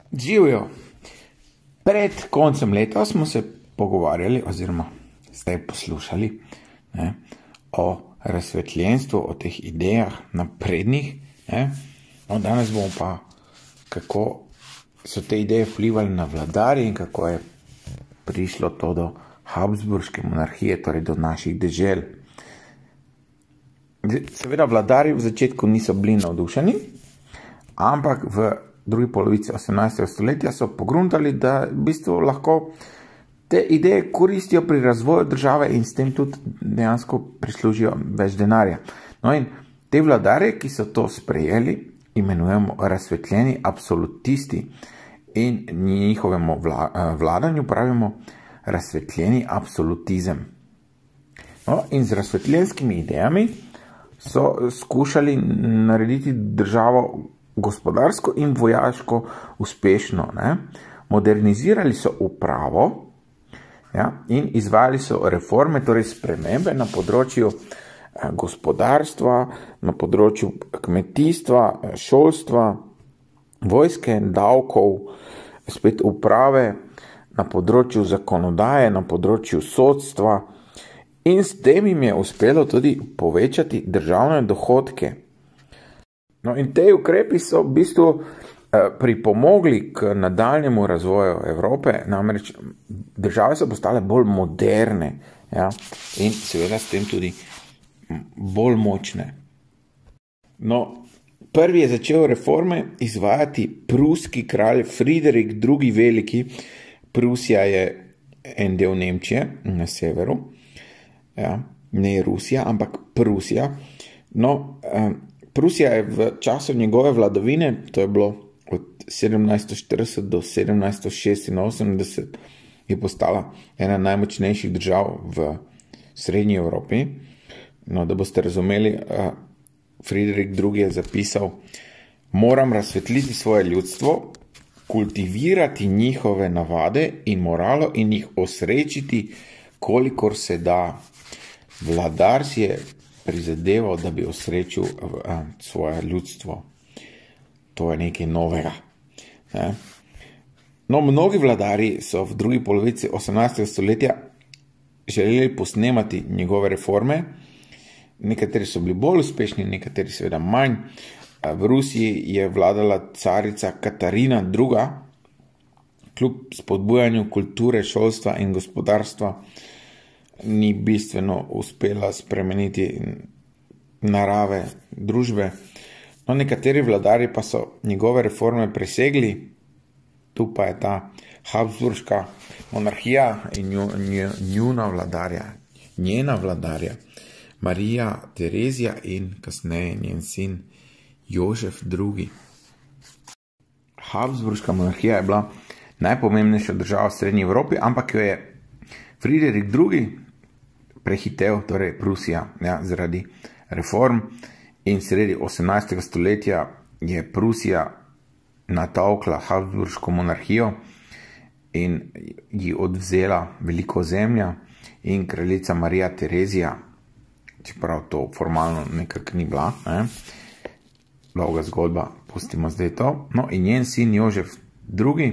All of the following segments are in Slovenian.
Živijo. Pred koncem leta smo se pogovarjali, oziroma ste poslušali, o razsvetljenstvu, o teh idejah naprednih. No, danes bomo pa, kako so te ideje vplivali na vladarje in kako je prišlo to do Habsburške monarhije, torej do naših dežel. Seveda vladarji v začetku niso bili navdušeni, ampak v drugi polovici 18. stoletja so pogruntali, da v bistvu lahko te ideje koristijo pri razvoju države in s tem tudi dejansko prislužijo več denarja. No in te vladarje, ki so to sprejeli, imenujemo razsvetljeni absolutisti in njihovemu vladanju pravimo razsvetljeni absolutizem. No, in z razsvetljenskimi idejami so skušali narediti državo gospodarsko in vojaško uspešno. Modernizirali so upravo in izvajali so reforme, torej spremembe na področju gospodarstva, na področju kmetijstva, šolstva, vojske, davkov, spet uprave, na področju zakonodaje, na področju sodstva, in s tem jim je uspelo tudi povečati državne dohodke. No, in te ukrepi so v bistvu pripomogli k nadaljnjemu razvoju Evrope, namreč države so postale bolj moderne, in seveda s tem tudi bolj močne. No, prvi je začel reforme izvajati pruski kralj Friderik II. Veliki. Prusija je en del Nemčije na severu, ne Rusija, ampak Prusija. No, Prusija je v času njegove vladavine, to je bilo od 1740 do 1786, je postala ena najmočnejših držav v srednji Evropi. No, da boste razumeli, Friderik II. Je zapisal: moram razsvetliti svoje ljudstvo, kultivirati njihove navade in moralo in jih osrečiti, kolikor se da. Vladar si je prizadeval, da bi osrečil svoje ljudstvo. To je nekaj novega. No, mnogi vladarji so v drugi polovici 18. stoletja želeli posnemati njegove reforme. Nekateri so bili bolj uspešni, nekateri seveda manj. V Rusiji je vladala carica Katarina II. Kljub spodbujanju kulture, šolstva in gospodarstva ni bistveno uspela spremeniti narave družbe. No, nekateri vladarji pa so njegove reforme presegli. Tu pa je ta Habsburška monarhija in njena vladarja Marija Terezija in kasneje njen sin Jožef II. Habsburška monarhija je bila najpomembnejša država v srednji Evropi, ampak jo je Friderik II. Prehitel, torej Prusija, zaradi reform, in sredi 18. stoletja je Prusija natovkla Habsburško monarhijo in ji odvzela veliko zemlja, in kraljica Marija Terezija, čeprav to formalno nekako ni bila, dolga zgodba, pustimo zdaj to. No, in njen sin Jožef II.,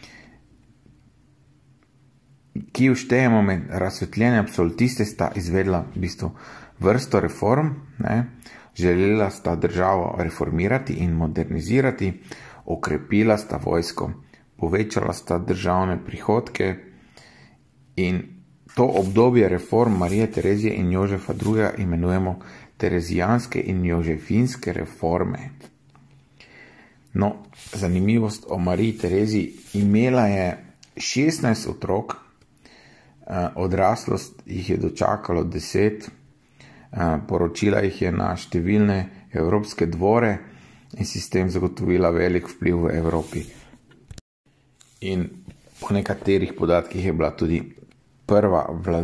ki vštejemo med razsvetljene absolutiste, sta izvedla v bistvu vrsto reform. Želela sta državo reformirati in modernizirati, okrepila sta vojsko, povečala sta državne prihodke, in to obdobje reform Marije Terezije in Jožefa II. Imenujemo terezijanske in jožefinske reforme. No, zanimivost o Mariji Tereziji: imela je 16 otrok, odraslost jih je dočakalo 10, poročila jih je na številne evropske dvore in si s tem zagotovila velik vpliv v Evropi. In po nekaterih podatkih je bila tudi prva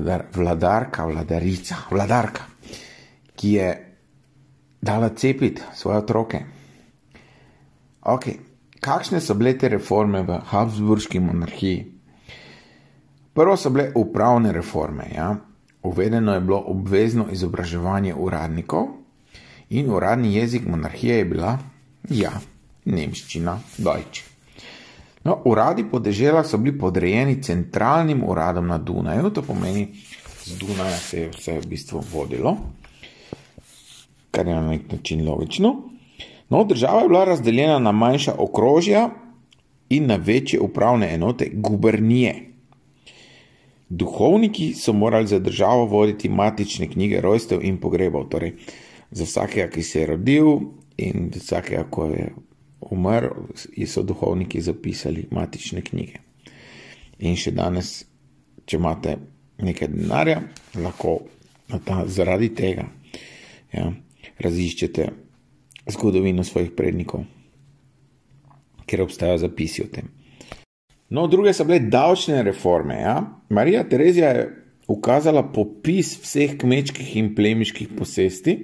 vladarka, ki je dala cepiti svoje otroke. Ok, kakšne so bile te reforme v Habsburški monarhiji? Prvo so bile upravne reforme. Uvedeno je bilo obvezno izobraževanje uradnikov in uradni jezik monarhije je bila, nemščina, Deutsch. No, uradi po deželah so bili podrejeni centralnim uradom na Dunaju, to pomeni, z Dunaja se je vse v bistvu vodilo, kar je na nek način logično. No, država je bila razdeljena na manjša okrožja in na večje upravne enote, gubernije. Duhovniki so morali za državo voditi matične knjige rojstev in pogrebov, torej za vsakega, ki se je rodil in za vsakega, ko je umrl, so duhovniki zapisali matične knjige. In še danes, če imate nekaj denarja, lahko zaradi tega raziščete zgodovino svojih prednikov, ker obstajajo zapisi o tem. No, druge so bile davčne reforme. Marija Terezija je ukazala popis vseh kmečkih in plemiških posesti,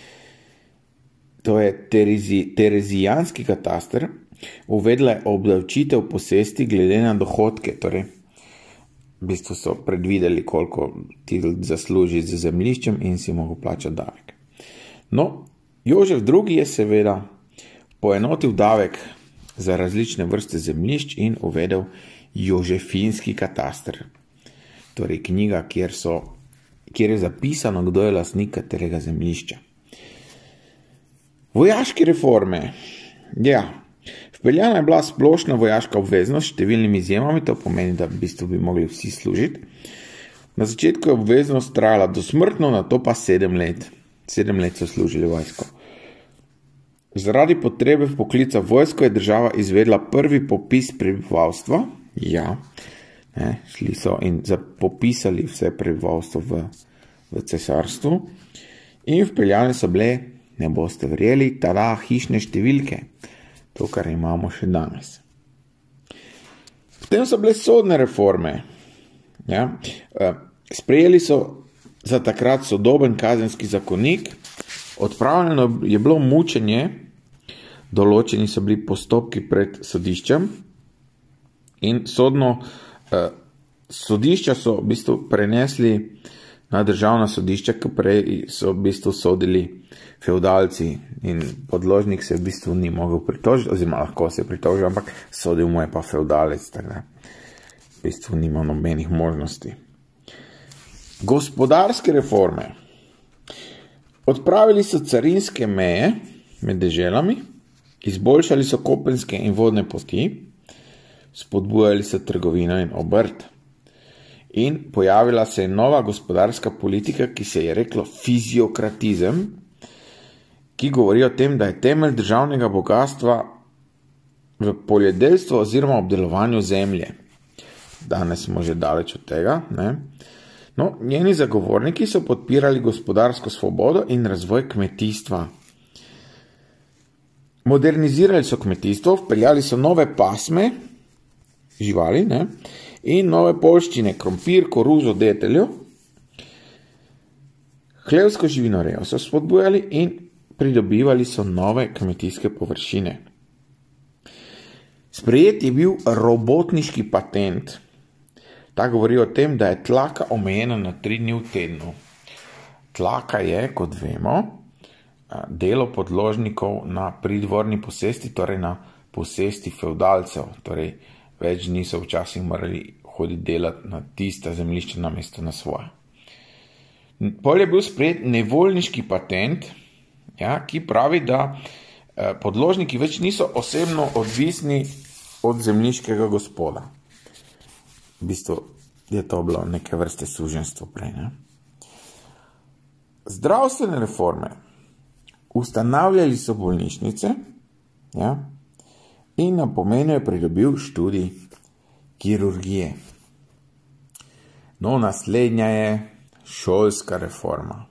to je terezijanski kataster, uvedla je obdavčitev posesti glede na dohodke, torej v bistvu so predvideli, koliko ti zasluži z zemljiščem in si mogel plačati davek. No, Jožef II. Je seveda poenotil davek za različne vrste zemljišč in uvedel jožefinski kataster, torej knjiga, kjer je zapisano, kdo je lastnik katerega zemljišča. Vojaške reforme. Vpeljana je bila splošna vojaška obveznost s številnimi izjemami, to pomeni, da v bistvu bi mogli vsi služiti. Na začetku je obveznost trajala dosmrtno, nato pa 7 let. 7 let so služili vojsko. Zaradi potrebe vpoklica vojsko je država izvedla prvi popis prebivalstva. Šli so in popisali vse prebivalstvo v cesarstvu in vpeljane so bile, ne boste verjeli, hišne številke. To, kar imamo še danes. Potem so bile sodne reforme. Sprejeli so za takrat sodoben kazenski zakonik, odpravljeno je bilo mučenje, določeni so bili postopki pred sodiščem in sodišča so v bistvu prenesli na državna sodišča, ki prej so v bistvu sodili feudalci in podložnik se v bistvu ni mogel pritožiti, oziroma lahko se je pritožil, ampak sodil mu je pa feudalec, tako v bistvu nima nobenih možnosti. Gospodarske reforme. Odpravili so carinske meje med deželami, izboljšali so kopenske in vodne poti, spodbujali so trgovino in obrt. In pojavila se je nova gospodarska politika, ki se je reklo fiziokratizem, ki govori o tem, da je temelj državnega bogatstva v poljedelstvu oziroma obdelovanju zemlje. Danes smo že daleč od tega. No, njeni zagovorniki so podpirali gospodarsko svobodo in razvoj kmetijstva. Modernizirali so kmetijstvo, vpeljali so nove pasme živali in nove poljščine, krompir, koruzo, deteljo. Hlevsko živinorejo so spodbujali in pridobivali so nove kmetijske površine. Sprejet je bil robotniški patent. Ta govori o tem, da je tlaka omejena na 3 dni v tednu. Tlaka je, kot vemo, delo podložnikov na pridvorni posesti, torej na posesti feudalcev. Torej, več dni so včasih morali hoditi delati na tista zemljišča namesto na svoje. Pol je bil sprejet nevoljniški patent, ki pravi, da podložniki več niso osebno odvisni od zemljiškega gospoda. V bistvu je to bilo neke vrste suženjstvo prej. Zdravstvene reforme. Ustanavljali so bolnišnice in na pomenu je pridobil študij kirurgije. No, naslednja je šolska reforma.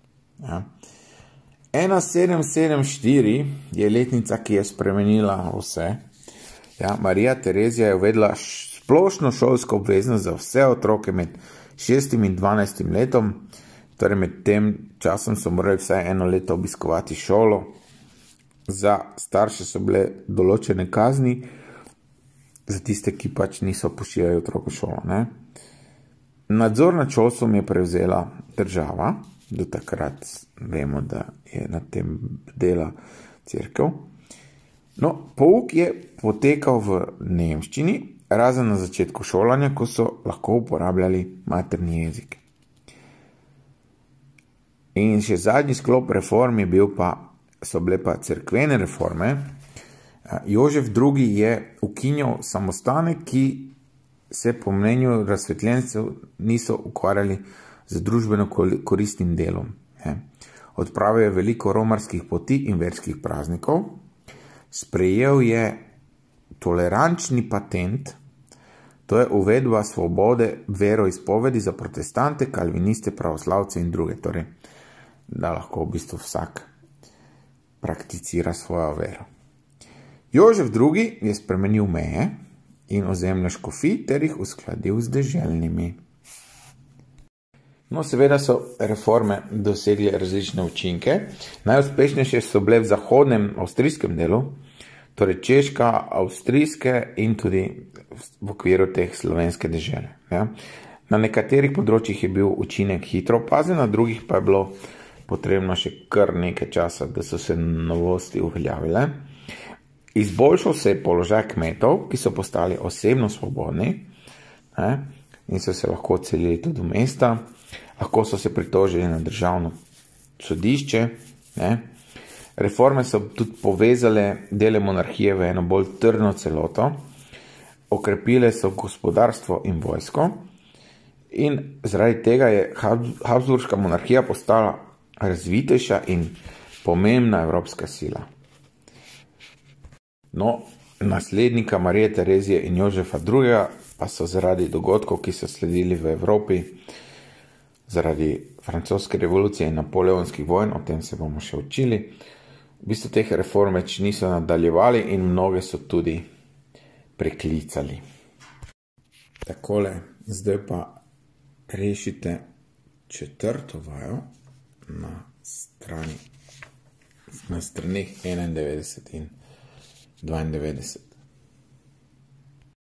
1774 je letnica, ki je spremenila vse. Marija Terezija je uvedla splošno šolsko obveznost za vse otroke med 6 in 12 letom, torej med tem časom so morali vsaj 1 leto obiskovati šolo. Za starše so bile določene kazni, za tiste, ki pač niso pošiljali otrok v šolo. Nadzor nad šolstvom je prevzela država, do takrat vemo, da je na tem dela cerkev. No, pouk je potekal v nemščini, razen na začetku šolanja, ko so lahko uporabljali materni jezik. In še zadnji sklop reform so bile pa cerkvene reforme. Jožef II. Je ukinjal samostane, ki se po mnenju razsvetljencev niso ukvarjali z družbeno koristnim delom. Odpravil je veliko romarskih poti in verskih praznikov. Sprejel je tolerančni patent, to je uvedba svobode veroizpovedi za protestante, kalviniste, pravoslavce in druge. Torej, da lahko v bistvu vsak prakticira svojo vero. Jožef II. Je spremenil meje in ozemlja škofij ter jih uskladil z deželnimi. No, seveda so reforme dosegle različne učinke. Najuspešnejše so bile v zahodnem avstrijskem delu, torej Češka, avstrijske in tudi v okviru teh slovenske dežele. Na nekaterih področjih je bil učinek hitro opazen, na drugih pa je bilo potrebno še kar nekaj časa, da so se novosti uveljavile. Izboljšal se je položaj kmetov, ki so postali osebno svobodni in so se lahko odselili tudi v mesta. Lahko so se pritožili na državno sodišče. Reforme so tudi povezale dele monarhije v eno bolj trdno celoto. Okrepile so gospodarstvo in vojsko. In zaradi tega je Habsburška monarhija postala razvitejša in pomembna evropska sila. No, naslednika Marije Terezije in Jožefa II. Pa so zaradi dogodkov, ki so sledili v Evropi, zaradi francoske revolucije in napoleonskih vojn, o tem se bomo še učili, v bistvu teh reform več niso nadaljevali in mnoge so tudi preklicali. Takole, zdaj pa rešite četrto vajo na straneh 91 in 92.